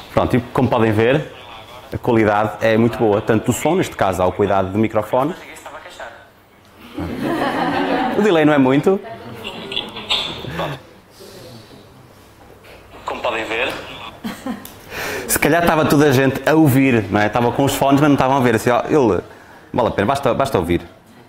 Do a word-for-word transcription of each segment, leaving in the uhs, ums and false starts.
Pronto, e como podem ver, a qualidade é muito boa, tanto do som, neste caso há o cuidado do microfone. O delay não é muito. Como podem ver. Se calhar estava toda a gente a ouvir, não é? Estava com os fones, mas não estavam a ver. Assim, ó, ele, vale a pena, basta, basta ouvir.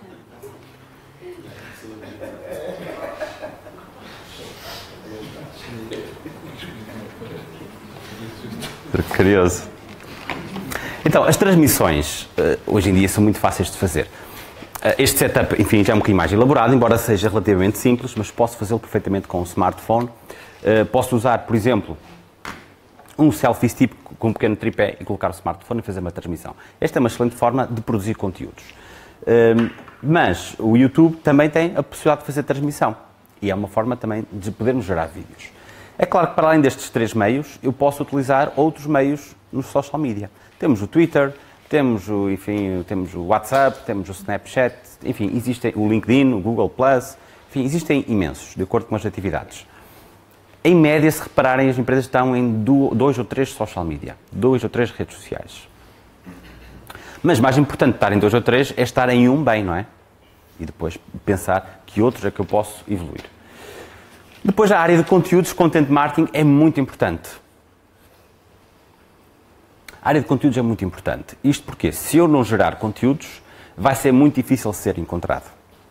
Curioso. Então, as transmissões hoje em dia são muito fáceis de fazer. Este setup, enfim, já é um bocadinho mais elaborado, embora seja relativamente simples, mas posso fazê-lo perfeitamente com um smartphone. Posso usar, por exemplo, um selfie stick com um pequeno tripé e colocar o smartphone e fazer uma transmissão. Esta é uma excelente forma de produzir conteúdos. Mas o YouTube também tem a possibilidade de fazer transmissão e é uma forma também de podermos gerar vídeos. É claro que para além destes três meios, eu posso utilizar outros meios no social media. Temos o Twitter, temos o, enfim, temos o WhatsApp, temos o Snapchat, enfim, existem o LinkedIn, o Google Plus, enfim, existem imensos, de acordo com as atividades. Em média, se repararem, as empresas estão em dois ou três social media, dois ou três redes sociais. Mas mais importante de estar em dois ou três é estar em um bem, não é? E depois pensar que outros é que eu posso evoluir. Depois, a área de conteúdos, content marketing, é muito importante. A área de conteúdos é muito importante. Isto porque, se eu não gerar conteúdos, vai ser muito difícil ser encontrado.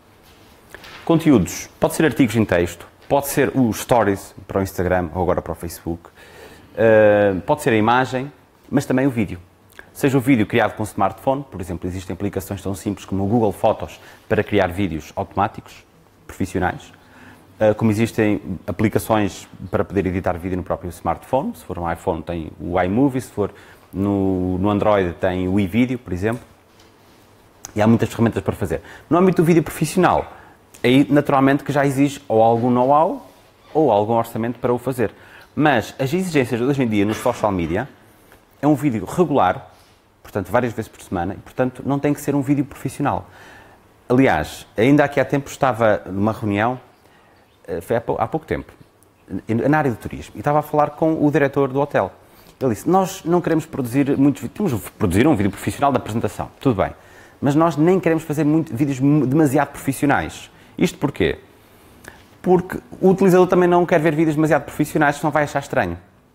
Conteúdos, pode ser artigos em texto, pode ser os stories para o Instagram ou agora para o Facebook, uh, pode ser a imagem, mas também o vídeo. Seja o vídeo criado com smartphone, por exemplo, existem aplicações tão simples como o Google Fotos para criar vídeos automáticos, profissionais. Como existem aplicações para poder editar vídeo no próprio smartphone, se for um iPhone tem o iMovie, se for no, no Android tem o iVideo, por exemplo, e há muitas ferramentas para fazer. No âmbito do vídeo profissional, aí naturalmente que já exige ou algum know-how ou algum orçamento para o fazer. Mas as exigências de hoje em dia nos social media é um vídeo regular, portanto várias vezes por semana, e portanto não tem que ser um vídeo profissional. Aliás, ainda aqui há tempo estava numa reunião, foi há pouco tempo, na área do turismo, e estava a falar com o diretor do hotel. Ele disse, nós não queremos produzir muitos vídeos, temos de produzir um vídeo profissional da apresentação, tudo bem, mas nós nem queremos fazer muito, vídeos demasiado profissionais. Isto porquê? Porque o utilizador também não quer ver vídeos demasiado profissionais, senão vai achar estranho.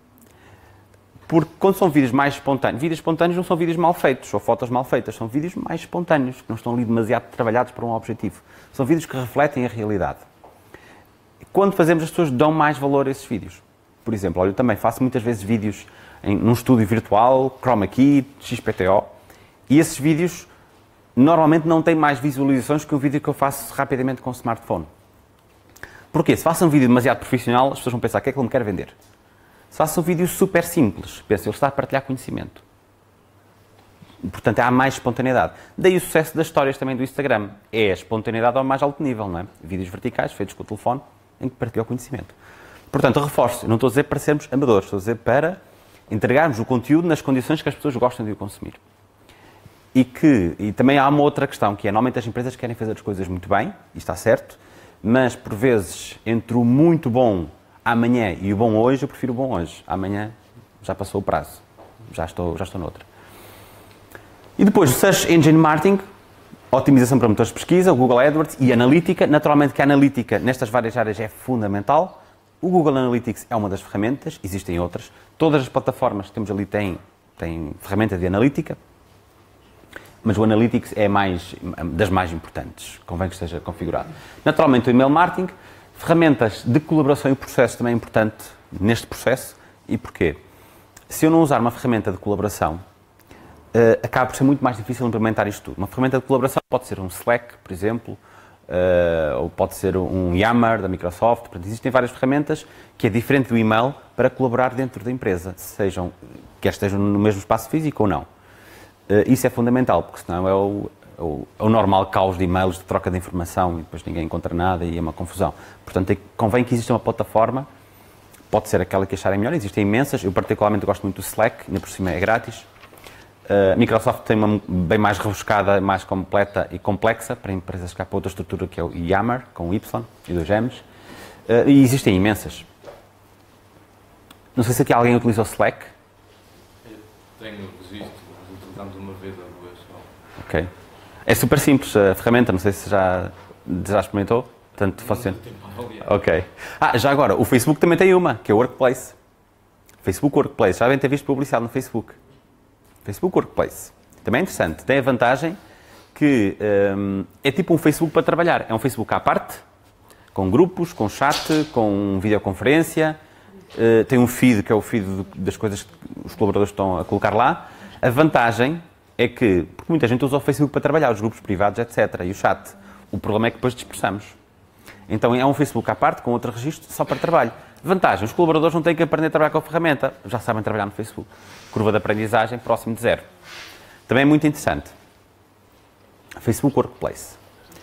Porque quando são vídeos mais espontâneos, vídeos espontâneos não são vídeos mal feitos, ou fotos mal feitas, são vídeos mais espontâneos, que não estão ali demasiado trabalhados para um objetivo. São vídeos que refletem a realidade. Quando fazemos, as pessoas dão mais valor a esses vídeos. Por exemplo, eu também faço muitas vezes vídeos em, num estúdio virtual, Chroma Key, X P T O, e esses vídeos normalmente não têm mais visualizações que um vídeo que eu faço rapidamente com o smartphone. Porquê? Se faço um vídeo demasiado profissional, as pessoas vão pensar, o que é que ele me quer vender? Se faço um vídeo super simples, penso, ele está a partilhar conhecimento. Portanto, há mais espontaneidade. Daí o sucesso das histórias também do Instagram. É a espontaneidade ao mais alto nível, não é? Vídeos verticais, feitos com o telefone, em que partilha o conhecimento. Portanto, eu reforço, não estou a dizer para sermos amadores, estou a dizer para entregarmos o conteúdo nas condições que as pessoas gostam de o consumir. E que, e também há uma outra questão, que é, normalmente as empresas querem fazer as coisas muito bem, e está certo, mas por vezes, entre o muito bom amanhã e o bom hoje, eu prefiro o bom hoje. Amanhã já passou o prazo, já estou, já estou noutra. E depois, o Search Engine Marketing, otimização para motores de pesquisa, o Google AdWords e Analítica. Naturalmente que a Analítica nestas várias áreas é fundamental. O Google Analytics é uma das ferramentas, existem outras. Todas as plataformas que temos ali têm, têm ferramenta de Analítica, mas o Analytics é mais, das mais importantes, convém que esteja configurado. Naturalmente o Email Marketing, ferramentas de colaboração e processo também é importante neste processo. E porquê? Se eu não usar uma ferramenta de colaboração, Uh, acaba por ser muito mais difícil implementar isto tudo. Uma ferramenta de colaboração pode ser um Slack, por exemplo, uh, ou pode ser um Yammer da Microsoft. Portanto, existem várias ferramentas que é diferente do e-mail para colaborar dentro da empresa, sejam, quer estejam no mesmo espaço físico ou não. Uh, isso é fundamental, porque senão é o, é o, é o normal caos de e-mails, de troca de informação, e depois ninguém encontra nada e é uma confusão. Portanto, é, convém que exista uma plataforma, pode ser aquela que acharem melhor, existem imensas. Eu particularmente gosto muito do Slack, ainda por cima é grátis. A uh, Microsoft tem uma bem mais rebuscada, mais completa e complexa para empresas que há para outra estrutura, que é o Yammer, com Y e dois M's. Uh, e existem imensas. Não sei se aqui alguém utiliza o Slack. Tenho registro, mas utilizamos uma vez ou duas só. Ok. É super simples a ferramenta, não sei se já, já experimentou. Portanto, funciona. Ok. Ah, já agora, o Facebook também tem uma, que é o Workplace. Facebook Workplace. Já devem ter visto publicidade no Facebook. Facebook Workplace. Também é interessante. Tem a vantagem que um, é tipo um Facebook para trabalhar. É um Facebook à parte, com grupos, com chat, com videoconferência. Uh, tem um feed, que é o feed das coisas que os colaboradores estão a colocar lá. A vantagem é que, porque muita gente usa o Facebook para trabalhar, os grupos privados, etcétera, e o chat. O problema é que depois dispersamos. Então é um Facebook à parte, com outro registro, só para trabalho. Vantagem, os colaboradores não têm que aprender a trabalhar com a ferramenta, já sabem trabalhar no Facebook. Curva de aprendizagem próximo de zero. Também é muito interessante. Facebook Workplace.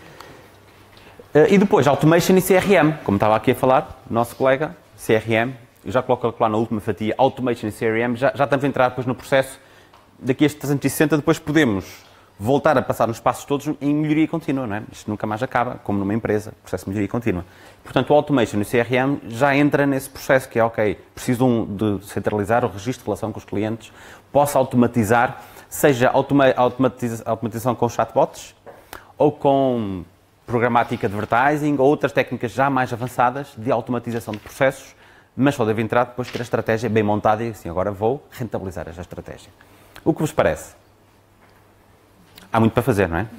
E depois, Automation e C R M, como estava aqui a falar, nosso colega, C R M, eu já coloco lá na última fatia, Automation e C R M, já, já estamos a entrar depois no processo, daqui a este trezentos e sessenta, depois podemos voltar a passar nos passos todos em melhoria contínua, não é? Isto nunca mais acaba, como numa empresa, processo de melhoria contínua. Portanto, o Automation e o C R M já entra nesse processo que é, ok, preciso de centralizar o registro de relação com os clientes, posso automatizar, seja automa automatiza automatização com chatbots, ou com programática advertising, ou outras técnicas já mais avançadas de automatização de processos, mas só deve entrar depois de ter a estratégia bem montada e assim, agora vou rentabilizar esta estratégia. O que vos parece? Há muito para fazer, não é?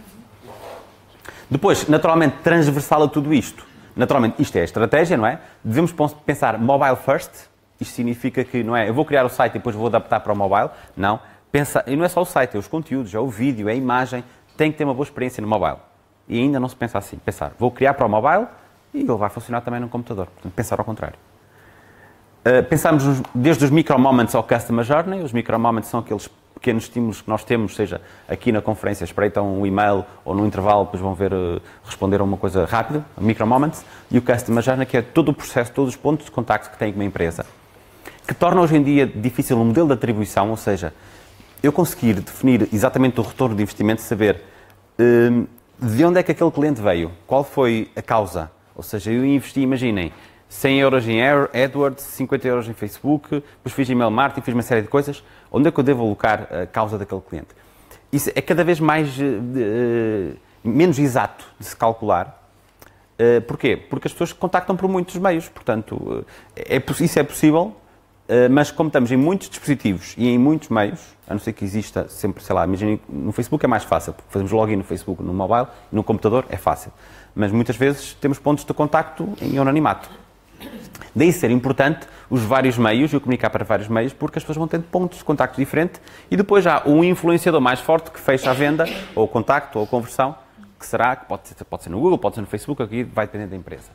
Depois, naturalmente, transversal a tudo isto. Naturalmente, isto é a estratégia, não é? Devemos pensar mobile first. Isto significa que, não é, eu vou criar o site e depois vou adaptar para o mobile. Não. Pensa, e não é só o site, é os conteúdos, é o vídeo, é a imagem. Tem que ter uma boa experiência no mobile. E ainda não se pensa assim. Pensar, vou criar para o mobile e ele vai funcionar também no computador. Portanto, pensar ao contrário. Uh, pensamos desde os micro-moments ao customer journey. Os micro-moments são aqueles pequenos estímulos que nós temos, seja aqui na conferência, espreitam um e-mail ou no intervalo, depois vão ver, uh, responder a uma coisa rápida, micro-moments, e o Customer Journey, que é todo o processo, todos os pontos de contacto que tem com uma empresa, que torna hoje em dia difícil um modelo de atribuição, ou seja, eu conseguir definir exatamente o retorno de investimento, saber uh, de onde é que aquele cliente veio, qual foi a causa, ou seja, eu investi, imaginem, cem euros em AdWords, cinquenta euros em Facebook, depois fiz email marketing, fiz uma série de coisas. Onde é que eu devo alocar a causa daquele cliente? Isso é cada vez mais, uh, menos exato de se calcular. Uh, porquê? Porque as pessoas contactam por muitos meios. Portanto, uh, é, isso é possível, uh, mas como estamos em muitos dispositivos e em muitos meios, a não ser que exista sempre, sei lá, imaginem, no Facebook é mais fácil, porque fazemos login no Facebook, no mobile, no computador é fácil. Mas muitas vezes temos pontos de contacto em anonimato. Daí ser importante os vários meios, eu comunicar para vários meios, porque as pessoas vão tendo pontos de contacto diferentes e depois há um influenciador mais forte que fecha a venda, ou o contacto, ou a conversão, que será, que pode ser, pode ser no Google, pode ser no Facebook, aqui vai depender da empresa.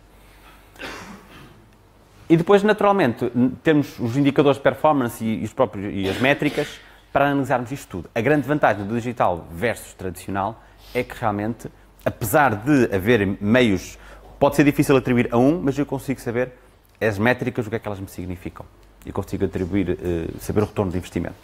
E depois, naturalmente, temos os indicadores de performance e, os próprios, e as métricas para analisarmos isto tudo. A grande vantagem do digital versus tradicional é que realmente, apesar de haver meios, pode ser difícil atribuir a um, mas eu consigo saber as métricas, o que é que elas me significam. E consigo atribuir, uh, saber o retorno de investimento.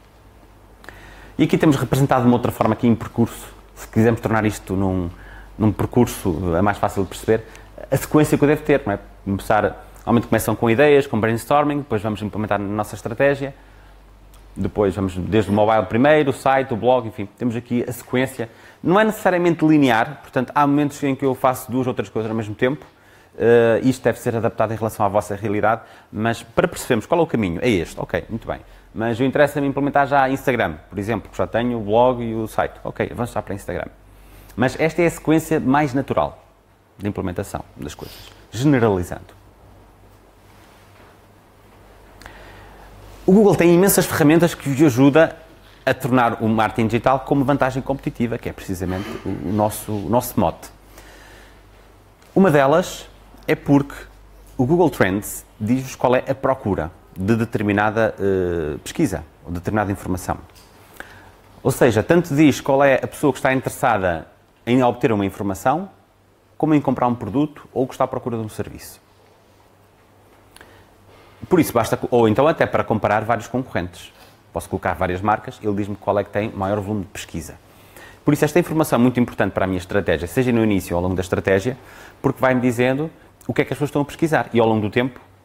E aqui temos representado de uma outra forma aqui em percurso, se quisermos tornar isto num, num percurso é mais fácil de perceber, a sequência que eu devo ter, não é? Começar, normalmente começam com ideias, com brainstorming, depois vamos implementar na nossa estratégia, depois vamos desde o mobile primeiro, o site, o blog, enfim, temos aqui a sequência. Não é necessariamente linear, portanto, há momentos em que eu faço duas ou três coisas ao mesmo tempo. Uh, isto deve ser adaptado em relação à vossa realidade, mas para percebermos qual é o caminho, é este, ok, muito bem. Mas eu interessa-me implementar já Instagram, por exemplo, que já tenho o blog e o site. Ok, avanço já para Instagram. Mas esta é a sequência mais natural de implementação das coisas, generalizando. O Google tem imensas ferramentas que vos ajudam a tornar o marketing digital como vantagem competitiva, que é precisamente o nosso, o nosso mote. Uma delas é porque o Google Trends diz-vos qual é a procura de determinada uh, pesquisa ou determinada informação. Ou seja, tanto diz qual é a pessoa que está interessada em obter uma informação, como em comprar um produto ou que está à procura de um serviço. Por isso basta, ou então até para comparar vários concorrentes. Posso colocar várias marcas, ele diz-me qual é que tem maior volume de pesquisa. Por isso esta informação é muito importante para a minha estratégia, seja no início ou ao longo da estratégia, porque vai-me dizendo o que é que as pessoas estão a pesquisar. E ao longo do tempo,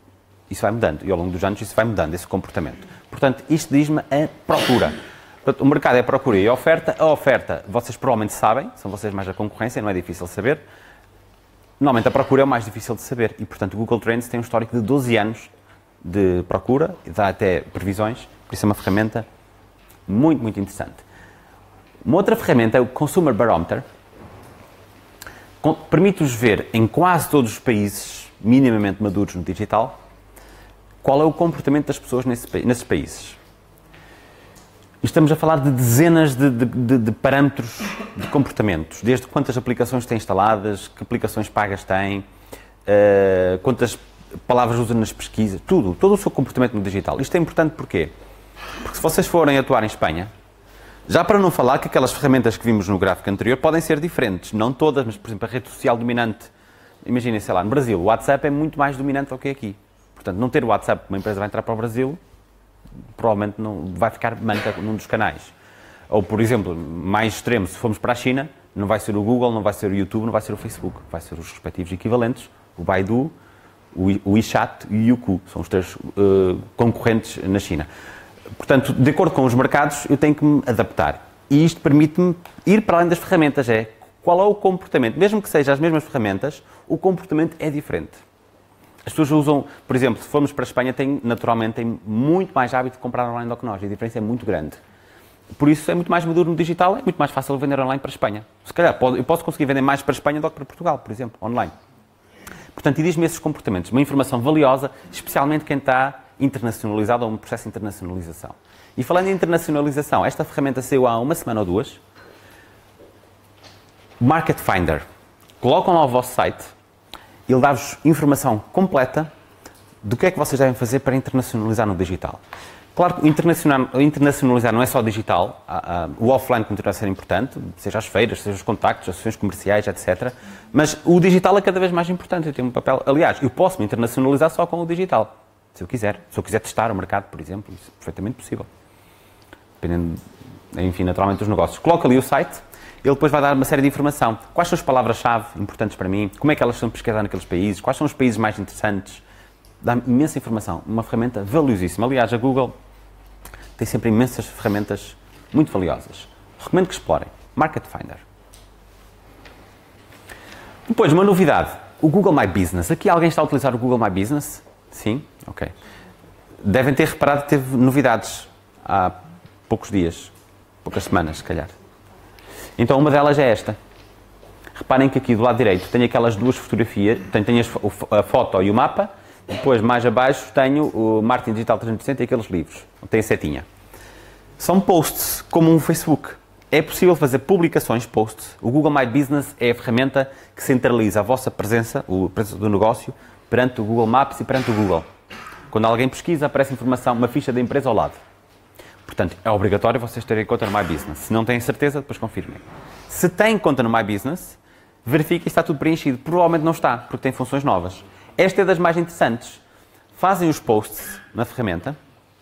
Isso vai mudando. E ao longo dos anos isso vai mudando, esse comportamento. Portanto, isto diz-me a procura. Portanto, o mercado é a procura e a oferta. A oferta, vocês provavelmente sabem, são vocês mais a concorrência, não é difícil saber. Normalmente a procura é o mais difícil de saber. E, portanto, o Google Trends tem um histórico de doze anos de procura, e dá até previsões, por isso é uma ferramenta muito, muito interessante. Uma outra ferramenta é o Consumer Barometer. Permite-vos ver em quase todos os países minimamente maduros no digital qual é o comportamento das pessoas nesses países. E estamos a falar de dezenas de, de, de, de parâmetros de comportamentos, desde quantas aplicações têm instaladas, que aplicações pagas têm, uh, quantas palavras usam nas pesquisas, tudo, todo o seu comportamento no digital. Isto é importante porquê? Porque se vocês forem atuar em Espanha, já para não falar que aquelas ferramentas que vimos no gráfico anterior podem ser diferentes, não todas, mas por exemplo a rede social dominante, imaginem, sei lá, no Brasil, o WhatsApp é muito mais dominante do que aqui. Portanto, não ter o WhatsApp, uma empresa vai entrar para o Brasil, provavelmente não vai ficar manca num dos canais. Ou, por exemplo, mais extremo, se formos para a China, não vai ser o Google, não vai ser o YouTube, não vai ser o Facebook, vai ser os respectivos equivalentes, o Baidu, o WeChat e o Youku, são os três uh, concorrentes na China. Portanto, de acordo com os mercados, eu tenho que me adaptar. E isto permite-me ir para além das ferramentas, é qual é o comportamento. Mesmo que sejam as mesmas ferramentas, o comportamento é diferente. As pessoas usam, por exemplo, se formos para a Espanha, tem, naturalmente tem muito mais hábito de comprar online do que nós, e a diferença é muito grande. Por isso é muito mais maduro no digital, é muito mais fácil vender online para a Espanha. Se calhar eu posso conseguir vender mais para a Espanha do que para Portugal, por exemplo, online. Portanto, e diz-me esses comportamentos, uma informação valiosa, especialmente quem está internacionalizado ou um processo de internacionalização. E falando em internacionalização, esta ferramenta saiu há uma semana ou duas. Market Finder. Colocam lá o vosso site, ele dá-vos informação completa do que é que vocês devem fazer para internacionalizar no digital. Claro que internacionalizar não é só digital, o offline continua a ser importante, seja as feiras, seja os contactos, as ações comerciais, etcétera. Mas o digital é cada vez mais importante, eu tenho um papel... Aliás, eu posso me internacionalizar só com o digital, se eu quiser. Se eu quiser testar o mercado, por exemplo, isso é perfeitamente possível. Dependendo, enfim, naturalmente dos negócios. Coloca ali o site, ele depois vai dar uma série de informação. Quais são as palavras-chave importantes para mim? Como é que elas são pesquisadas naqueles países? Quais são os países mais interessantes? Dá imensa informação. Uma ferramenta valiosíssima. Aliás, a Google tem sempre imensas ferramentas muito valiosas. Recomendo que explorem. Market Finder. Depois, uma novidade. O Google My Business. Aqui alguém está a utilizar o Google My Business? Sim? Ok. Devem ter reparado que teve novidades há poucos dias. Poucas semanas, se calhar. Então, uma delas é esta. Reparem que aqui do lado direito tenho aquelas duas fotografias. Tenho, tenho a foto e o mapa. Depois, mais abaixo, tenho o Marketing Digital trezentos e sessenta e aqueles livros. Tem a setinha. São posts, como um Facebook. É possível fazer publicações, posts. O Google My Business é a ferramenta que centraliza a vossa presença, a presença do negócio, perante o Google Maps e perante o Google. Quando alguém pesquisa, aparece informação, uma ficha da empresa ao lado. Portanto, é obrigatório vocês terem conta no My Business. Se não têm certeza, depois confirmem. Se têm conta no My Business, verifiquem se está tudo preenchido. Provavelmente não está, porque tem funções novas. Esta é das mais interessantes. Fazem os posts na ferramenta.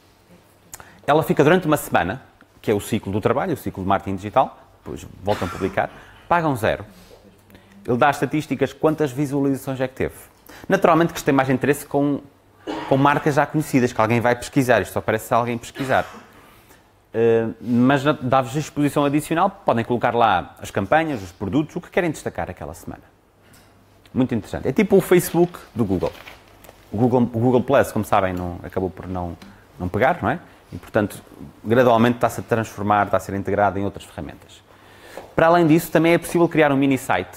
Ela fica durante uma semana, que é o ciclo do trabalho, o ciclo de marketing digital. Depois voltam a publicar. Pagam zero. Ele dá as estatísticas, quantas visualizações é que teve. Naturalmente que isto tem mais interesse com, com marcas já conhecidas, que alguém vai pesquisar. Isto só aparece se alguém pesquisar. Uh, mas dá-vos exposição adicional. Podem colocar lá as campanhas, os produtos, o que querem destacar aquela semana. Muito interessante. É tipo o Facebook do Google. O Google, o Google Plus, como sabem, não, acabou por não, não pegar, não é? E, portanto, gradualmente está-se a transformar, está a ser integrado em outras ferramentas. Para além disso, também é possível criar um mini site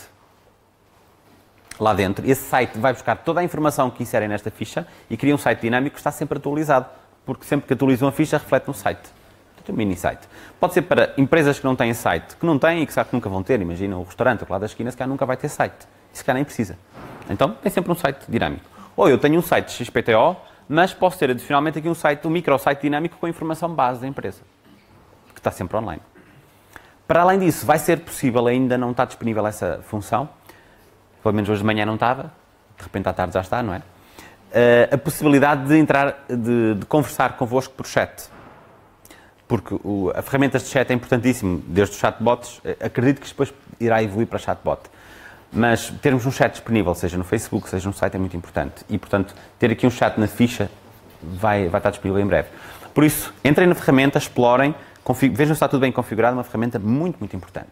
lá dentro. Esse site vai buscar toda a informação que inserem nesta ficha e cria um site dinâmico que está sempre atualizado, porque sempre que atualizam a ficha, reflete no site. Portanto, um mini site. Pode ser para empresas que não têm site, que não têm e que sabe que nunca vão ter. Imagina o restaurante lá da esquina, se calhar nunca vai ter site. Se calhar nem precisa. Então, tem sempre um site dinâmico. Ou eu tenho um site X P T O, mas posso ter adicionalmente aqui um site, um microsite dinâmico com a informação base da empresa, que está sempre online. Para além disso, vai ser possível, ainda não está disponível essa função, pelo menos hoje de manhã não estava, de repente à tarde já está, não é? Uh, a possibilidade de entrar, de, de conversar convosco por chat. Porque o, a ferramenta de chat é importantíssimo, desde os chatbots, acredito que depois irá evoluir para chatbot. Mas termos um chat disponível, seja no Facebook, seja no site, é muito importante. E, portanto, ter aqui um chat na ficha vai, vai estar disponível em breve. Por isso, entrem na ferramenta, explorem, vejam se está tudo bem configurado, é uma ferramenta muito, muito importante.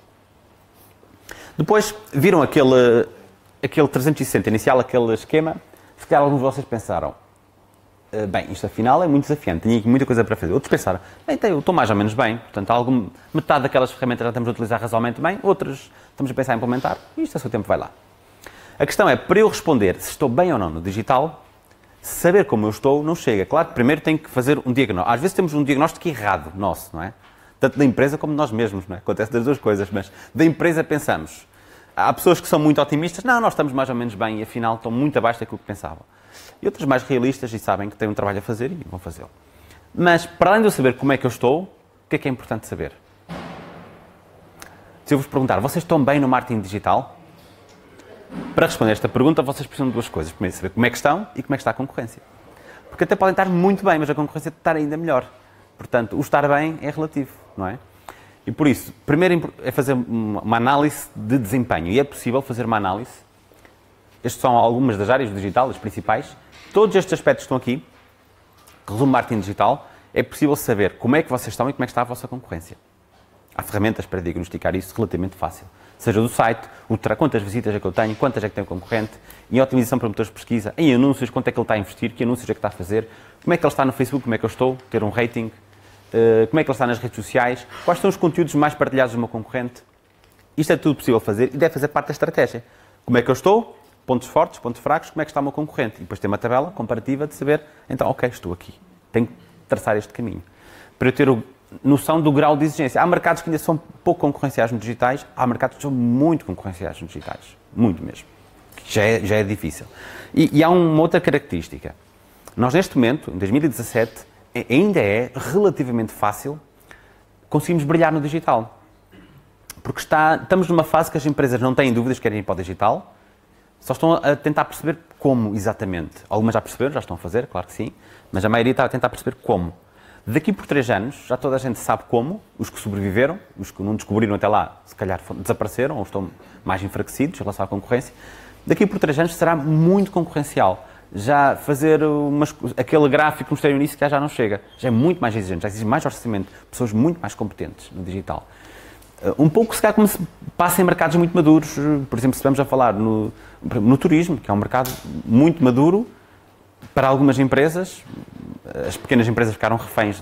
Depois, viram aquele, aquele trezentos e sessenta inicial, aquele esquema? Se calhar alguns de vocês pensaram, bem, isto afinal é muito desafiante, tinha muita coisa para fazer. Outros pensaram, bem, eu estou mais ou menos bem, portanto, algum, metade daquelas ferramentas já estamos a utilizar razoavelmente bem, outras estamos a pensar em implementar, e isto a seu tempo vai lá. A questão é, para eu responder se estou bem ou não no digital, saber como eu estou não chega. Claro que primeiro tenho que fazer um diagnóstico. Às vezes temos um diagnóstico errado nosso, não é? Tanto da empresa como de nós mesmos, não é? Acontece das duas coisas, mas da empresa pensamos. Há pessoas que são muito otimistas, não, nós estamos mais ou menos bem e afinal estão muito abaixo daquilo que pensavam. E outras mais realistas e sabem que têm um trabalho a fazer e vão fazê-lo. Mas, para além de eu saber como é que eu estou, o que é que é importante saber? Se eu vos perguntar, vocês estão bem no marketing digital? Para responder esta pergunta, vocês precisam de duas coisas. Primeiro, saber como é que estão e como é que está a concorrência. Porque até podem estar muito bem, mas a concorrência está ainda melhor. Portanto, o estar bem é relativo, não é? E por isso, primeiro é fazer uma análise de desempenho. E é possível fazer uma análise. Estas são algumas das áreas do digital, as principais. Todos estes aspectos que estão aqui, que resume marketing digital, é possível saber como é que vocês estão e como é que está a vossa concorrência. Há ferramentas para diagnosticar isso relativamente fácil. Seja do site, o quantas visitas é que eu tenho, quantas é que tem o concorrente, em otimização para motores de pesquisa, em anúncios, quanto é que ele está a investir, que anúncios é que está a fazer, como é que ele está no Facebook, como é que eu estou, ter um rating, como é que ele está nas redes sociais, quais são os conteúdos mais partilhados do meu concorrente. Isto é tudo possível fazer e deve fazer parte da estratégia. Como é que eu estou, pontos fortes, pontos fracos, como é que está o meu concorrente. E depois tem uma tabela comparativa de saber, então, ok, estou aqui, tenho que traçar este caminho. Para eu ter o noção do grau de exigência. Há mercados que ainda são pouco concorrenciais nos digitais, há mercados que são muito concorrenciais nos digitais. Muito mesmo. Já é, já é difícil. E, e há uma outra característica. Nós, neste momento, em dois mil e dezassete, ainda é relativamente fácil conseguirmos brilhar no digital. Porque está, estamos numa fase que as empresas não têm dúvidas que querem ir para o digital, só estão a tentar perceber como exatamente. Algumas já perceberam, já estão a fazer, claro que sim, mas a maioria está a tentar perceber como. Daqui por três anos, já toda a gente sabe como, os que sobreviveram, os que não descobriram até lá, se calhar desapareceram ou estão mais enfraquecidos em relação à concorrência. Daqui por três anos será muito concorrencial. Já fazer umas, aquele gráfico que mostrei no início que já não chega. Já é muito mais exigente, já exige mais orçamento, pessoas muito mais competentes no digital. Um pouco, se calhar, como se passa em mercados muito maduros. Por exemplo, se estamos a falar no, no turismo, que é um mercado muito maduro, para algumas empresas, as pequenas empresas ficaram reféns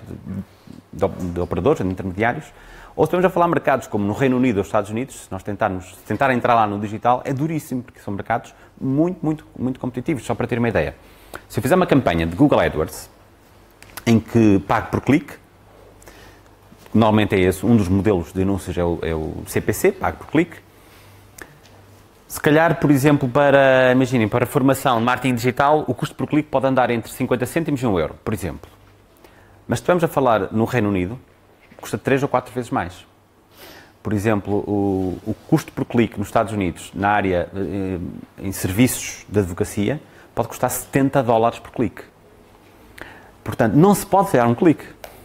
de, de, de operadores, de intermediários, ou estamos a falar de mercados como no Reino Unido ou Estados Unidos, se nós tentarmos tentar entrar lá no digital, é duríssimo, porque são mercados muito, muito, muito competitivos. Só para ter uma ideia, se eu fizer uma campanha de Google AdWords, em que pago por clique, normalmente é esse, um dos modelos de anúncios é o, é o C P C, pago por clique. Se calhar, por exemplo, para, imaginem, para formação de marketing digital, o custo por clique pode andar entre cinquenta cêntimos e um euro, por exemplo. Mas se estivermos a falar no Reino Unido, custa três ou quatro vezes mais. Por exemplo, o, o custo por clique nos Estados Unidos, na área, em serviços de advocacia, pode custar setenta dólares por clique. Portanto, não se pode dar um clique.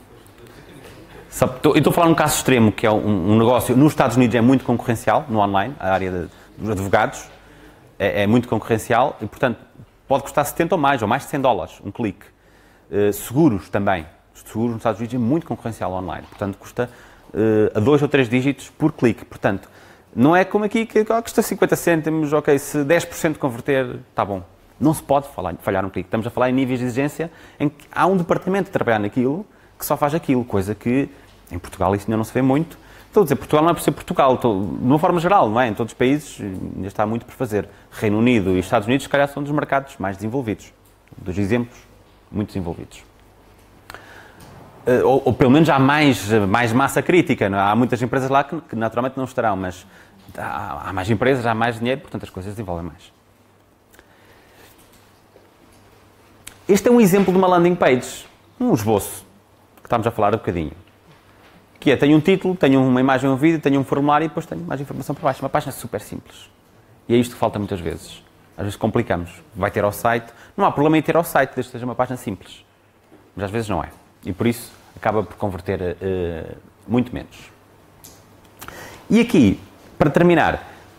Eu estou a falar de um caso extremo, que é um, um negócio, nos Estados Unidos é muito concorrencial, no online, a área de, dos advogados, é, é muito concorrencial e, portanto, pode custar setenta ou mais, ou mais de cem dólares, um clique. Uh, seguros também. Seguros nos Estados Unidos é muito concorrencial online, portanto, custa uh, a dois ou três dígitos por clique. Portanto, não é como aqui que oh, custa cinquenta cêntimos, ok, se dez por cento converter, está bom. Não se pode falar, falhar um clique. Estamos a falar em níveis de exigência em que há um departamento a trabalhar naquilo que só faz aquilo, coisa que em Portugal isso ainda não se vê muito. Estou a dizer, Portugal não é por ser Portugal, estou, de uma forma geral, não é? Em todos os países ainda está muito por fazer. Reino Unido e Estados Unidos, se calhar, são dos mercados mais desenvolvidos. Dos exemplos muito desenvolvidos. Ou, ou pelo menos há mais, mais massa crítica. Não é? Há muitas empresas lá que, que naturalmente não estarão, mas há, há mais empresas, há mais dinheiro, portanto as coisas desenvolvem mais. Este é um exemplo de uma landing page, um esboço, que estamos a falar um bocadinho. Que é, tenho um título, tenho uma imagem, um vídeo, tenho um formulário e depois tenho mais informação por baixo. Uma página super simples. E é isto que falta muitas vezes. Às vezes complicamos. Vai ter ao site. Não há problema em ter ao site, desde que seja uma página simples. Mas às vezes não é. E por isso acaba por converter uh, muito menos. E aqui, para terminar,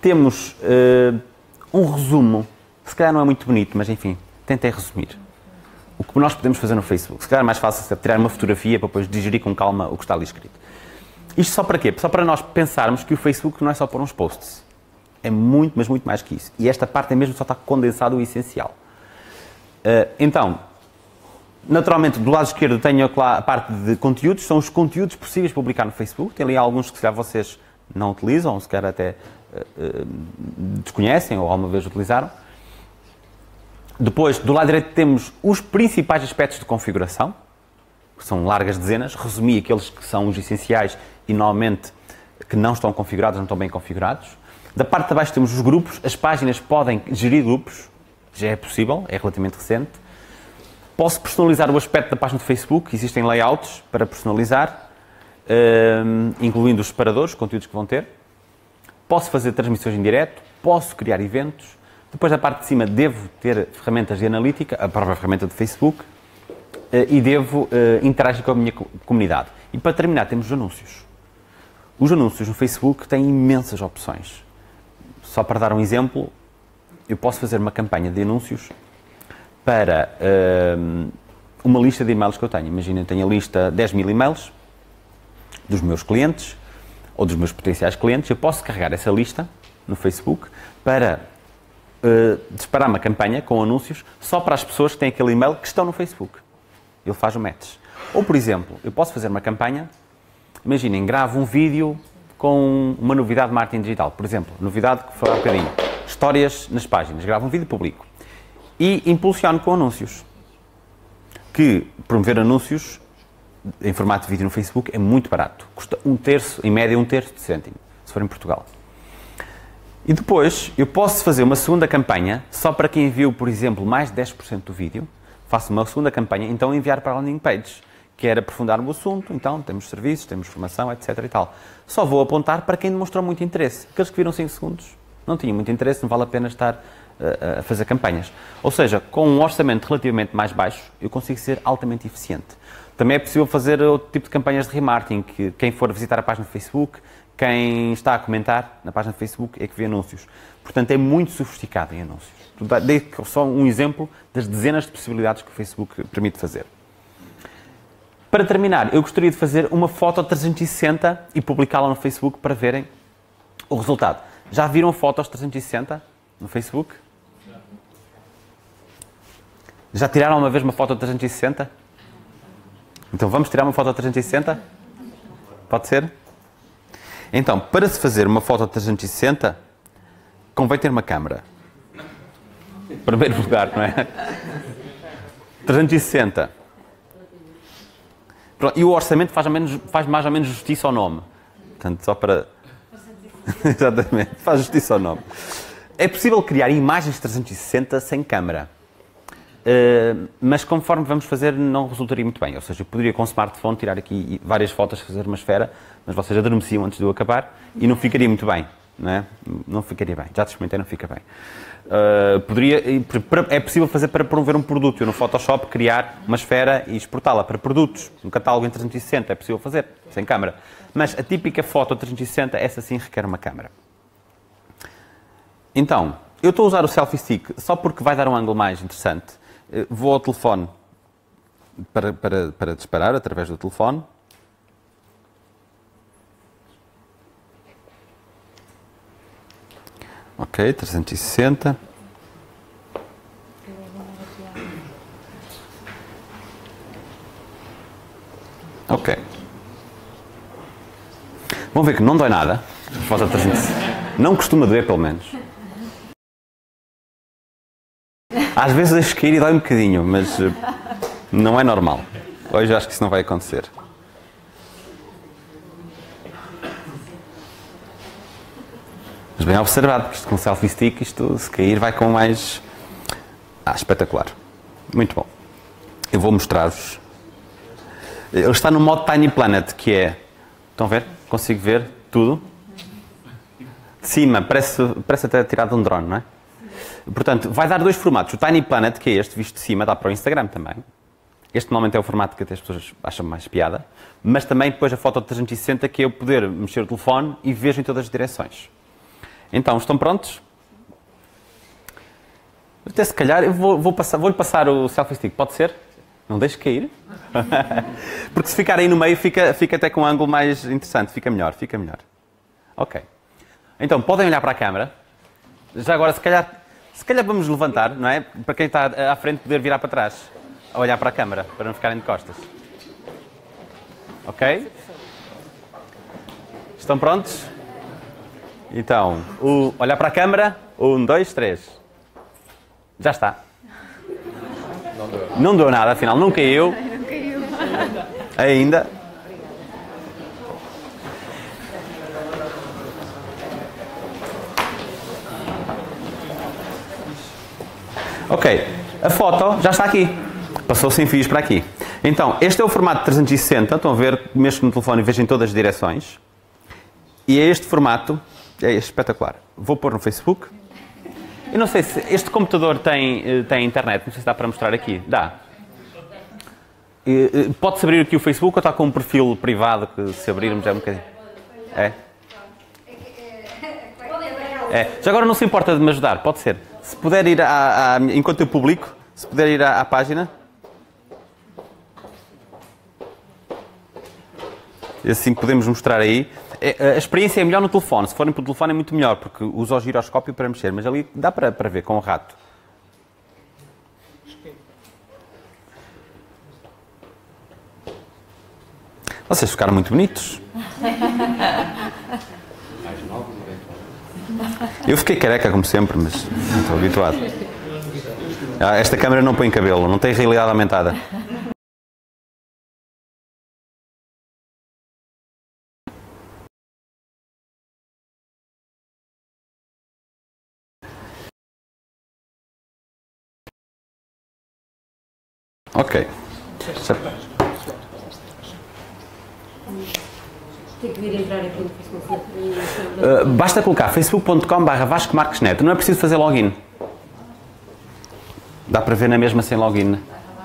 temos uh, um resumo, se calhar não é muito bonito, mas enfim, tentei resumir. O que nós podemos fazer no Facebook. Se calhar é mais fácil é tirar uma fotografia para depois digerir com calma o que está ali escrito. Isto só para quê? Só para nós pensarmos que o Facebook não é só pôr uns posts. É muito, mas muito mais que isso. E esta parte é mesmo só está condensado o essencial. Uh, então, naturalmente, do lado esquerdo tenho lá a parte de conteúdos. São os conteúdos possíveis de publicar no Facebook. Tem ali alguns que se calhar vocês não utilizam, ou se calhar até uh, uh, desconhecem ou alguma vez utilizaram. Depois, do lado direito, temos os principais aspectos de configuração, que são largas dezenas. Resumi aqueles que são os essenciais e, normalmente, que não estão configurados, não estão bem configurados. Da parte de baixo temos os grupos. As páginas podem gerir grupos. Já é possível, é relativamente recente. Posso personalizar o aspecto da página do Facebook. Existem layouts para personalizar, incluindo os separadores, os conteúdos que vão ter. Posso fazer transmissões em direto. Posso criar eventos. Depois, da parte de cima, devo ter ferramentas de analítica, a própria ferramenta do Facebook, e devo interagir com a minha comunidade. E para terminar, temos os anúncios. Os anúncios no Facebook têm imensas opções. Só para dar um exemplo, eu posso fazer uma campanha de anúncios para uh, uma lista de e-mails que eu tenho. Imagina, eu tenho a lista de dez mil e-mails dos meus clientes ou dos meus potenciais clientes. Eu posso carregar essa lista no Facebook para uh, disparar uma campanha com anúncios só para as pessoas que têm aquele e-mail que estão no Facebook. Ele faz o match. Ou, por exemplo, eu posso fazer uma campanha, imaginem, gravo um vídeo com uma novidade de marketing digital. Por exemplo, novidade que foi há bocadinho. Histórias nas páginas. Gravo um vídeo público. E impulsiono com anúncios. Que promover anúncios em formato de vídeo no Facebook é muito barato. Custa um terço, em média, um terço de cêntimo, se for em Portugal. E depois, eu posso fazer uma segunda campanha, só para quem enviou, por exemplo, mais de dez por cento do vídeo. Faço uma segunda campanha, então enviar para a landing page. Quer aprofundar no assunto, então temos serviços, temos formação, etc e tal. Só vou apontar para quem demonstrou muito interesse. Aqueles que viram cinco segundos não tinham muito interesse, não vale a pena estar uh, a fazer campanhas. Ou seja, com um orçamento relativamente mais baixo, eu consigo ser altamente eficiente. Também é possível fazer outro tipo de campanhas de remarketing, que quem for visitar a página do Facebook, quem está a comentar na página do Facebook é que vê anúncios. Portanto, é muito sofisticado em anúncios. Dei só um exemplo das dezenas de possibilidades que o Facebook permite fazer. Para terminar, eu gostaria de fazer uma foto trezentos e sessenta e publicá-la no Facebook para verem o resultado. Já viram fotos trezentos e sessenta no Facebook? Já tiraram uma vez uma foto trezentos e sessenta? Então vamos tirar uma foto trezentos e sessenta? Pode ser? Então, para se fazer uma foto trezentos e sessenta, convém ter uma câmera. Em primeiro lugar, não é? trezentos e sessenta. Pronto, e o orçamento faz, menos, faz mais ou menos justiça ao nome. Portanto, só para... Exatamente, faz justiça ao nome. É possível criar imagens trezentos e sessenta sem câmera. Uh, mas conforme vamos fazer, não resultaria muito bem. Ou seja, eu poderia com o smartphone tirar aqui várias fotos, fazer uma esfera, mas vocês adormeciam antes de eu acabar e não ficaria muito bem. Não é? Não ficaria bem. Já te experimentei, não fica bem. Uh, poderia, é possível fazer para promover um produto. Eu no Photoshop criar uma esfera e exportá-la para produtos. Um catálogo em trezentos e sessenta é possível fazer, sem câmara. Mas a típica foto trezentos e sessenta, essa sim requer uma câmara. Então, eu estou a usar o selfie stick só porque vai dar um ângulo mais interessante. Vou ao telefone para, para, para disparar através do telefone. Ok, trezentos e sessenta. Ok. Vão ver que não dói nada. Foto trezentos e sessenta. Não costuma doer, pelo menos. Às vezes deixo cair e dói um bocadinho, mas uh, não é normal. Hoje acho que isso não vai acontecer. Mas bem observado, porque isto com selfie stick, isto se cair vai com mais... Ah, espetacular. Muito bom. Eu vou mostrar-vos. Ele está no modo Tiny Planet, que é... Estão a ver? Consigo ver tudo. De cima, parece, parece até tirado de um drone, não é? Portanto, vai dar dois formatos. O Tiny Planet, que é este, visto de cima, dá para o Instagram também. Este normalmente é o formato que até as pessoas acham mais piada. Mas também depois a foto de trezentos e sessenta, que é eu poder mexer o telefone e vejo em todas as direções. Então, estão prontos? Até se calhar, eu vou, vou passar, vou-lhe passar o selfie stick, pode ser? Não deixe cair. Porque se ficar aí no meio, fica, fica até com um ângulo mais interessante, fica melhor, fica melhor. Ok. Então, podem olhar para a câmara. Já agora, se calhar, se calhar vamos levantar, não é? Para quem está à frente poder virar para trás, a olhar para a câmara, para não ficarem de costas. Ok? Estão prontos? Então, o, olhar para a câmara. Um, dois, três. Já está. Não deu. Não deu nada, afinal, não caiu. Não caiu. Ainda. Ok, a foto já está aqui. Passou sem fios para aqui. Então, este é o formato trezentos e sessenta. Estão a ver, mexo no telefone e vejo em todas as direções. E é este formato. É espetacular. Vou pôr no Facebook. Eu não sei se este computador tem, tem internet. Não sei se dá para mostrar aqui. Dá. Pode-se abrir aqui o Facebook ou está com um perfil privado que se abrirmos é um bocadinho... É? É. Já agora não se importa de me ajudar. Pode ser. Se puder ir à, à, enquanto eu publico, se puder ir à, à página. E assim podemos mostrar aí. A experiência é melhor no telefone. Se forem para o telefone é muito melhor, porque usa o giroscópio para mexer. Mas ali dá para, para ver com o rato. Vocês ficaram muito bonitos. Eu fiquei careca, como sempre, mas não estou habituado. Ah, esta câmera não põe cabelo, não tem realidade aumentada. Ok. Tem que vir entrar aqui no Facebook. Uh, basta colocar facebook ponto com barra Vasco Marques Neto. Não é preciso fazer login. Dá para ver na mesma sem login.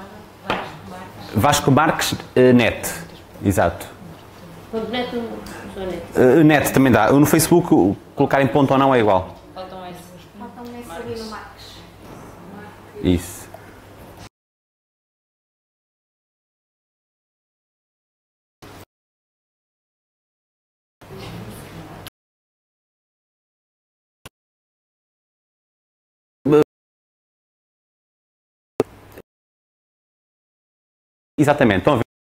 Vasco Marques uh, Net. Exato. Ponto net ou só net? Uh, net também dá. No Facebook, colocar em ponto ou não é igual. Faltam esses. Faltam esses ali no Marques. Isso. Exatamente. Estão a ver?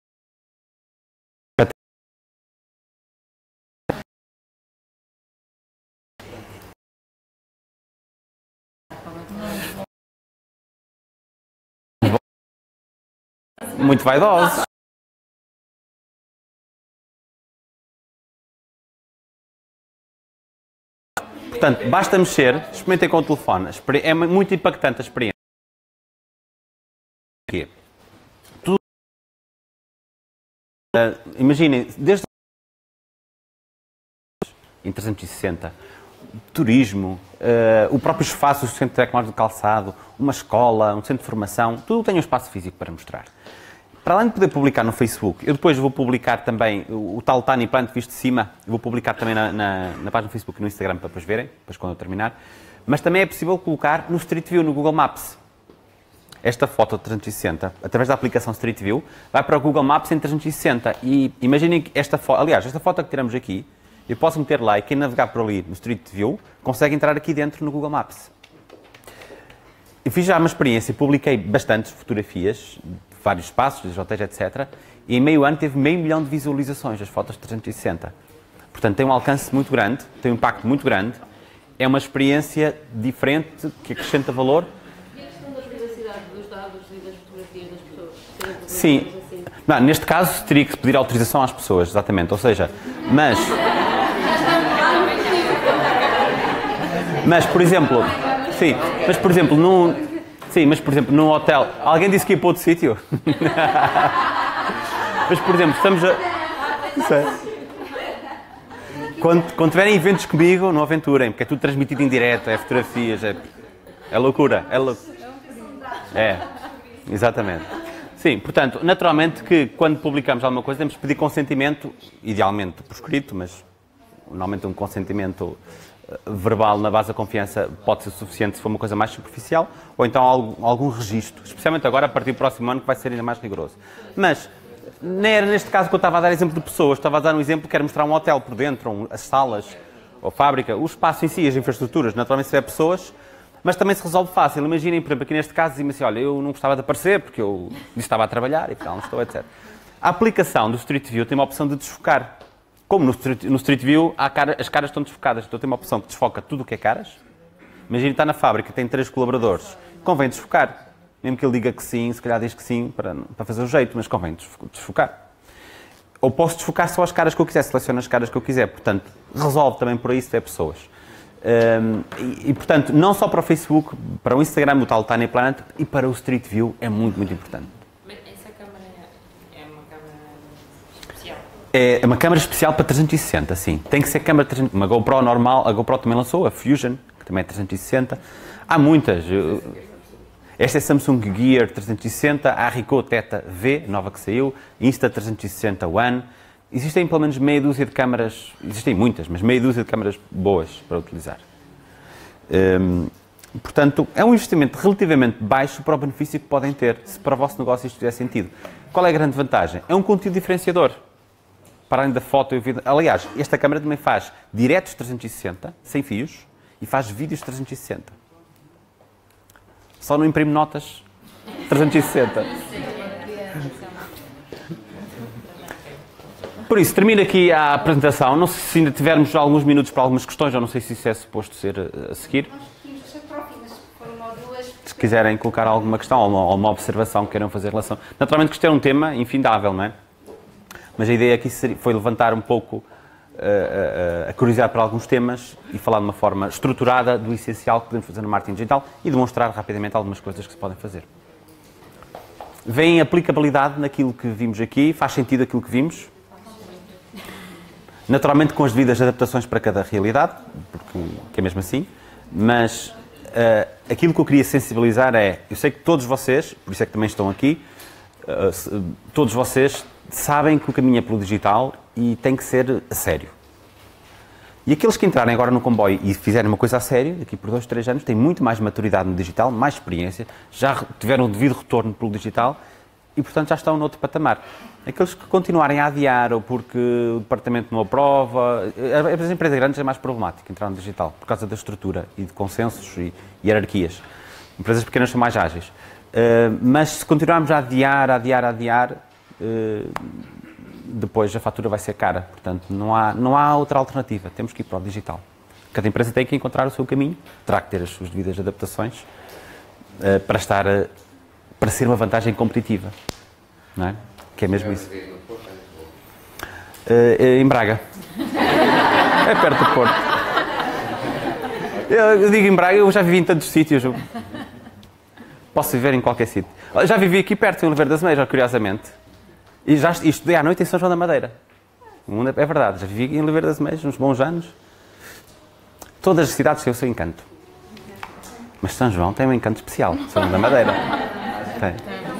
Muito vaidosos. Portanto, basta mexer, experimentem com o telefone. É muito impactante a experiência. Tudo, uh, imaginem, desde em trezentos e sessenta, turismo, uh, o próprio espaço, o centro tecnológico de calçado, uma escola, um centro de formação, tudo tem um espaço físico para mostrar. Para além de poder publicar no Facebook, eu depois vou publicar também o, o tal Tiny Plant visto de cima, eu vou publicar também na, na, na página do Facebook e no Instagram para depois verem, depois quando eu terminar, mas também é possível colocar no Street View, no Google Maps. Esta foto de trezentos e sessenta, através da aplicação Street View, vai para o Google Maps em trezentos e sessenta e imaginem que esta foto, aliás, esta foto que tiramos aqui, eu posso meter lá e quem navegar por ali no Street View consegue entrar aqui dentro no Google Maps. Eu fiz já uma experiência, publiquei bastantes fotografias, de vários espaços, de hotéis, etcétera. E em meio ano teve meio milhão de visualizações as fotos de trezentos e sessenta. Portanto, tem um alcance muito grande, tem um impacto muito grande. É uma experiência diferente, que acrescenta valor. E a questão da privacidade dos dados e das fotografias das pessoas? Sim. Assim? Não, neste caso, teria que pedir autorização às pessoas, exatamente. Ou seja, mas... Mas, por exemplo... Sim, mas, por exemplo, num... Sim, mas, por exemplo, num hotel... Alguém disse que ia para outro sítio? Mas, por exemplo, estamos a... Sei. Quando, quando tiverem eventos comigo, não aventurem, porque é tudo transmitido em direto, é fotografias, é, é loucura. É, lou... é, exatamente. Sim, portanto, naturalmente que quando publicamos alguma coisa temos que pedir consentimento, idealmente por escrito, mas normalmente um consentimento verbal na base da confiança pode ser suficiente se for uma coisa mais superficial, ou então algum, algum registro, especialmente agora a partir do próximo ano que vai ser ainda mais rigoroso. Mas nem era neste caso que eu estava a dar exemplo de pessoas, estava a dar um exemplo que era mostrar um hotel por dentro, um, as salas, ou a fábrica, o espaço em si, as infraestruturas, naturalmente se tiver pessoas, mas também se resolve fácil. Imaginem, por exemplo, aqui neste caso, dizem-me assim, olha, eu não gostava de aparecer porque eu estava a trabalhar e tal, não estou, etcétera. A aplicação do Street View tem uma opção de desfocar. Como no Street, no Street View há cara, as caras estão desfocadas, então tem uma opção que desfoca tudo o que é caras. Imagina, está na fábrica, tem três colaboradores, convém desfocar. Mesmo que ele diga que sim, se calhar diz que sim para, para fazer o jeito, mas convém desfocar. Ou posso desfocar só as caras que eu quiser, seleciono as caras que eu quiser. Portanto, resolve também por aí se tiver pessoas. Um, e, e, portanto, não só para o Facebook, para o Instagram, o tal Tiny Planet, e para o Street View é muito, muito importante. Mas essa câmara é uma câmara especial? É uma câmara especial para trezentos e sessenta, sim. Tem que ser câmara trezentos e sessenta. Uma GoPro normal, a GoPro também lançou, a Fusion, que também é trezentos e sessenta. Há muitas. Esta é Samsung Gear trezentos e sessenta, a Ricoh Theta V, nova que saiu, Insta trezentos e sessenta One. Existem pelo menos meia dúzia de câmaras, existem muitas, mas meia dúzia de câmaras boas para utilizar. Hum, portanto, é um investimento relativamente baixo para o benefício que podem ter, se para o vosso negócio isto fizer sentido. Qual é a grande vantagem? É um conteúdo diferenciador. Para além da foto e o vídeo. Aliás, esta câmara também faz diretos trezentos e sessenta, sem fios, e faz vídeos trezentos e sessenta. Só não imprime notas trezentos e sessenta. Por isso, termino aqui a apresentação. Não sei se ainda tivermos alguns minutos para algumas questões, ou não sei se isso é suposto ser a seguir. Se quiserem colocar alguma questão ou uma, ou uma observação que queiram fazer em relação... Naturalmente que isto é um tema infindável, não é? Mas a ideia aqui foi levantar um pouco uh, uh, a curiosidade para alguns temas e falar de uma forma estruturada do essencial que podemos fazer no marketing digital e demonstrar rapidamente algumas coisas que se podem fazer. Vem aplicabilidade naquilo que vimos aqui? Faz sentido aquilo que vimos? Naturalmente com as devidas adaptações para cada realidade, porque que é mesmo assim, mas uh, aquilo que eu queria sensibilizar é, eu sei que todos vocês, por isso é que também estão aqui, uh, todos vocês sabem que o caminho é pelo digital e tem que ser a sério. E aqueles que entrarem agora no comboio e fizerem uma coisa a sério, daqui por dois, três anos, têm muito mais maturidade no digital, mais experiência, já tiveram o devido retorno pelo digital e, portanto, já estão noutro patamar. Aqueles que continuarem a adiar ou porque o departamento não aprova, as empresas grandes é mais problemático entrar no digital, por causa da estrutura e de consensos e hierarquias. Empresas pequenas são mais ágeis. Uh, mas se continuarmos a adiar, a adiar, a adiar, uh, depois a fatura vai ser cara. Portanto, não há, não há outra alternativa. Temos que ir para o digital. Cada empresa tem que encontrar o seu caminho, terá que ter as suas devidas adaptações uh, para estar, uh, para ser uma vantagem competitiva. Não é? Que é mesmo isso. Uh, em Braga. É perto do Porto. Eu, eu digo em Braga, eu já vivi em tantos sítios. Eu posso viver em qualquer sítio. Já vivi aqui perto, em Oliveira das Meias, curiosamente. E já e estudei à noite em São João da Madeira. É verdade, já vivi em Oliveira das Meias uns bons anos. Todas as cidades têm o seu encanto. Mas São João tem um encanto especial. São João da Madeira. Tem.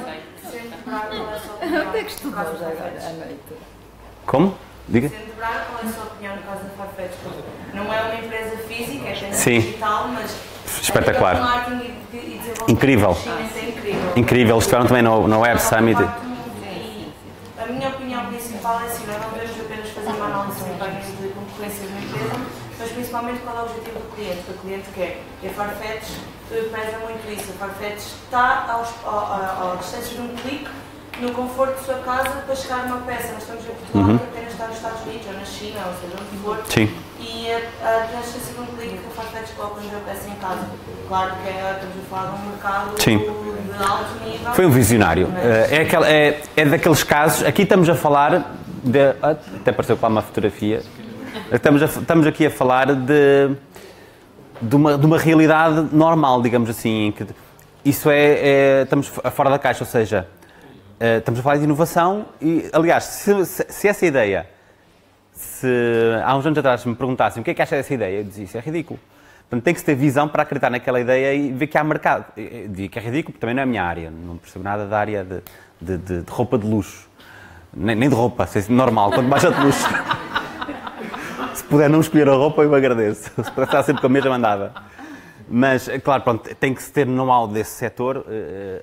Onde é que estudou já agora à noite? Como? Diga. Sendo Braga, qual é a sua opinião no caso da Farfetch? Não é uma empresa física, é apenas Sim. digital, mas espetacular. A marketing e desenvolvimento Incrível. é incrível. Incrível. Estiveram também no, no Web Summit. A minha opinião principal é assim, nós não devemos apenas fazer uma análise de concorrências na empresa, mas principalmente qual é o objetivo do cliente, o que o cliente quer. E a Farfetch pesa muito isso. A Farfetch está aos, à distância de um clique, no conforto da sua casa, para chegar a uma peça. Nós estamos em Portugal, uhum. que apenas está nos Estados Unidos, ou na China, ou seja, onde for. Sim. E a distância de um clique que a Farfetch coloca-nos a peça em casa. Claro que é, estamos a falar de um mercado Sim. de alto nível. Foi um visionário. É, aquele, é, é daqueles casos, aqui estamos a falar, de, até apareceu lá uma fotografia, estamos, a, estamos aqui a falar de, de, uma, de uma realidade normal, digamos assim, em que isso é, é, estamos fora da caixa, ou seja, é, estamos a falar de inovação e, aliás, se, se, se essa ideia, se há uns anos atrás me perguntassem o que é que acha dessa ideia, eu dizia, isso é ridículo. Portanto, tem que se ter visão para acreditar naquela ideia e ver que há mercado. Eu digo que é ridículo, porque também não é a minha área, não percebo nada da área de, de, de, de roupa de luxo. Nem, nem de roupa, sei, normal, quanto mais a de luxo. Se puder não escolher a roupa, eu agradeço. Se puder estar sempre com a mesma, andava. Mas, claro, pronto, tem que se ter know-how desse setor, uh,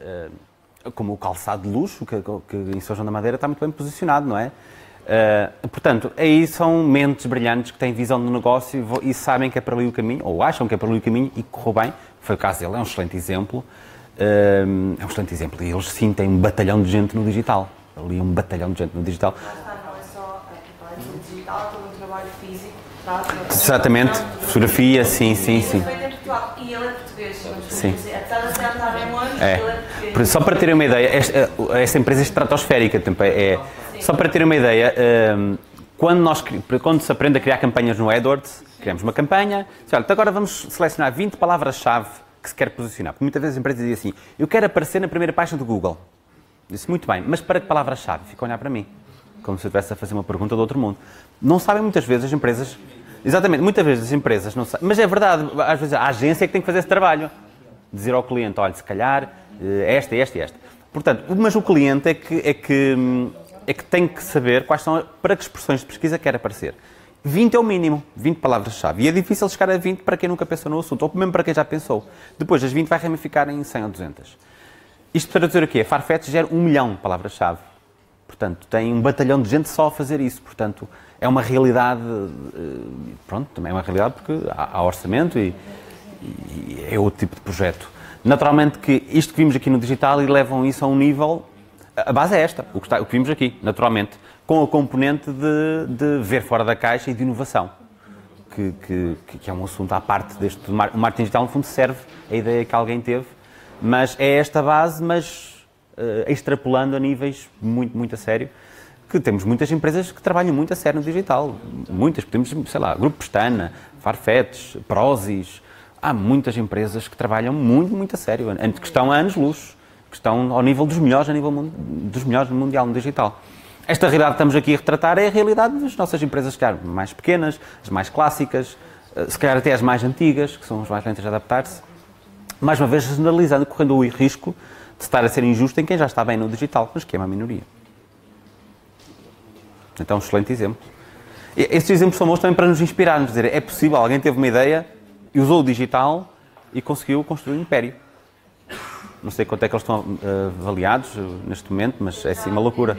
uh, como o calçado de luxo, que, que em São João da Madeira está muito bem posicionado, não é? Uh, portanto, aí são mentes brilhantes que têm visão do negócio e, e sabem que é para ali o caminho, ou acham que é para ali o caminho e correu bem. Foi o caso dele, é um excelente exemplo. Uh, é um excelente exemplo. E eles sim têm um batalhão de gente no digital. Ali um batalhão de gente no digital. Não é só a digital, é todo um trabalho físico. Exatamente, fotografia, sim, sim, sim. E ele é português, sim. Apesar de estar bem longe, é. ele é português. Só para terem uma ideia, esta, esta empresa é estratosférica, é, só para terem uma ideia, quando, nós, quando se aprende a criar campanhas no AdWords, criamos uma campanha, olha, agora vamos selecionar vinte palavras-chave que se quer posicionar. Porque muitas vezes as empresas dizem assim, eu quero aparecer na primeira página do Google. Disse, muito bem, mas para que palavra-chave? Fica a olhar para mim, como se eu estivesse a fazer uma pergunta do outro mundo. Não sabem muitas vezes as empresas... Exatamente, muitas vezes as empresas não sabem, mas é verdade, às vezes a agência é que tem que fazer esse trabalho. Dizer ao cliente, olha, se calhar, esta, esta e esta. Portanto, mas o cliente é que, é, que, é que tem que saber quais são, para que expressões de pesquisa quer aparecer. vinte é o mínimo, vinte palavras-chave. E é difícil chegar a vinte para quem nunca pensou no assunto, ou mesmo para quem já pensou. Depois, as vinte vai ramificar em cem ou duzentas. Isto para dizer o quê? A Farfetch gera um milhão de palavras-chave. Portanto, tem um batalhão de gente só a fazer isso. Portanto, é uma realidade, pronto, também é uma realidade porque há, há orçamento e, e é outro tipo de projeto. Naturalmente que isto que vimos aqui no digital e levam isso a um nível, a base é esta, o que, está, o que vimos aqui, naturalmente, com a componente de, de ver fora da caixa e de inovação, que, que, que é um assunto à parte deste, o marketing digital no fundo serve a ideia que alguém teve, mas é esta base, mas uh, extrapolando a níveis muito, muito a sério, que temos muitas empresas que trabalham muito a sério no digital. Muitas, temos, sei lá, Grupo Pestana, Farfetch, Prozis. Há muitas empresas que trabalham muito, muito a sério, que estão a anos-luz, que estão ao nível dos melhores, a nível dos melhores mundial no digital. Esta realidade que estamos aqui a retratar é a realidade das nossas empresas, se calhar, mais pequenas, as mais clássicas, se calhar até as mais antigas, que são as mais lentas a adaptar-se. Mais uma vez, generalizando, correndo o risco de estar a ser injusto em quem já está bem no digital, mas que é uma minoria. Então, um excelente exemplo. E estes exemplos são bons também para nos inspirar, nos dizer, é possível, alguém teve uma ideia e usou o digital e conseguiu construir um império. Não sei quanto é que eles estão uh, avaliados uh, neste momento, mas é assim uma loucura.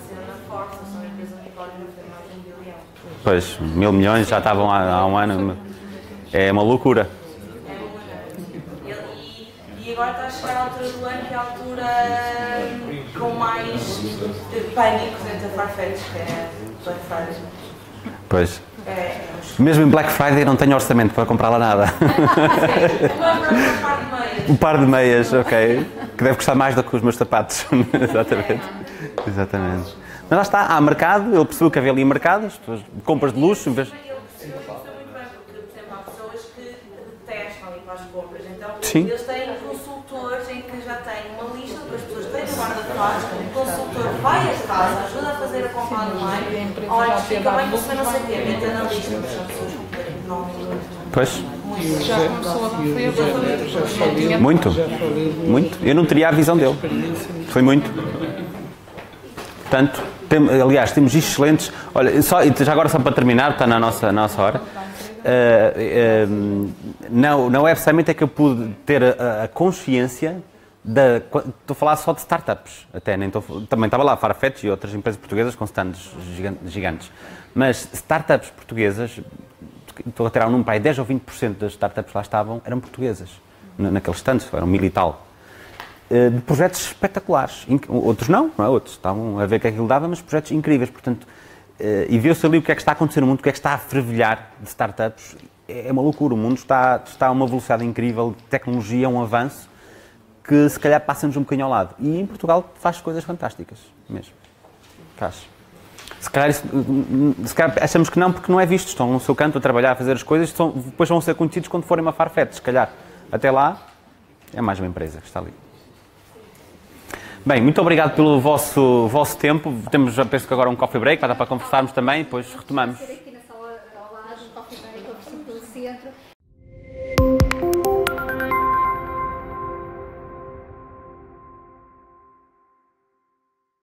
Pois, mil milhões já estavam há, há um ano. É uma loucura. E agora está a chegar a altura do ano, que é a altura com mais pânico dentro da Farfetch, que é Black Friday. Pois. É, mesmo em Black Friday não tenho orçamento para comprar lá nada. um par de meias. Um par de meias, ok. Que deve custar mais do que os meus sapatos. Exatamente. Exatamente. Mas lá está, há mercado, ele percebeu que havia ali mercado, as pessoas, compras de luxo, em vez... Sim. Eles têm consultores em que já têm uma lista das pessoas que têm no guarda-fatos, o consultor vai a casa, ajuda a fazer a compra online, olha, fica bem, você não sei o quê, mete na lista, mas são pessoas completamente novas. Pois. Já começou a foi Muito, muito. Eu não teria a visão dele. Foi muito. Portanto, tem, aliás, temos excelentes... Olha, só, já agora só para terminar, está na nossa, nossa hora. Uh, uh, na, na Web Summit é que eu pude ter a, a consciência da... Estou a falar só de startups, até, nem estou, também estava lá Farfetch e outras empresas portuguesas com stands gigantes, mas startups portuguesas, estou a tirar um número para aí, dez ou vinte por cento das startups que lá estavam eram portuguesas, naqueles stands, eram mil e tal, uh, de projetos espetaculares, outros não, não é? Outros estavam a ver que aquilo dava, mas projetos incríveis, portanto. Uh, e viu-se ali o que é que está a acontecer no mundo, o que é que está a fervilhar de startups. É, é uma loucura, o mundo está, está a uma velocidade incrível de tecnologia, um avanço, que se calhar passa-nos um bocadinho ao lado. E em Portugal faz coisas fantásticas, mesmo. Faz. Se calhar, isso, se calhar achamos que não, porque não é visto. Estão no seu canto a trabalhar, a fazer as coisas, estão, depois vão ser conhecidos quando forem uma Farfetch, se calhar. Até lá, é mais uma empresa que está ali. Bem, muito obrigado pelo vosso, vosso tempo. Temos, penso que agora um coffee break, vai dar para conversarmos também e depois retomamos.